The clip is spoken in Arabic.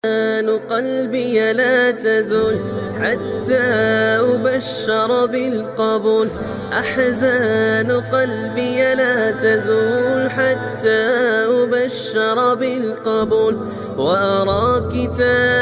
قلبي لا تزول حتى أبشر بالقبول. أحزان قلبي لا تزول حتى أبشر بالقبول، وأرى كتاب